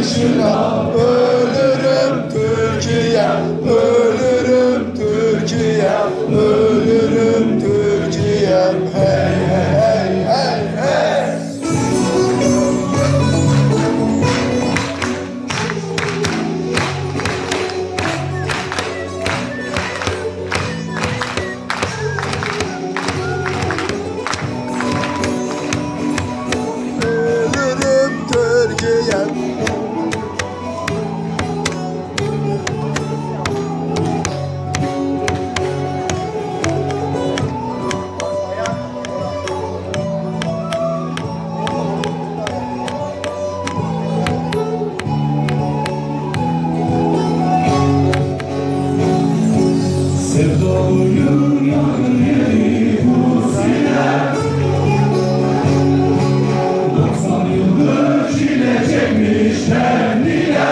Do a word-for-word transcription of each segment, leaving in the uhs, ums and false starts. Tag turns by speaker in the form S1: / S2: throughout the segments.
S1: takışına ölürüm Türkiye, ölürüm Türkiye, ölürüm Türkiye. Hey hey hey hey hey.
S2: Sevdalıyım yakın yeri Rusiye, doksan yıldır çile çekmiş kendine.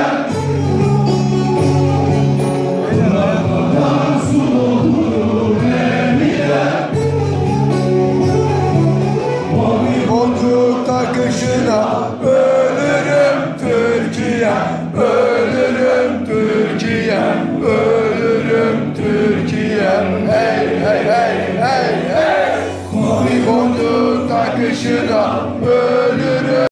S2: Pınarlardan su doldurur emine. Mavi
S1: boncuk takışına ölürüm Türkiye, ölürüm Türkiye, ölürüm Türkiye. Hey hey hey hey hey. Mavi boncuk takışına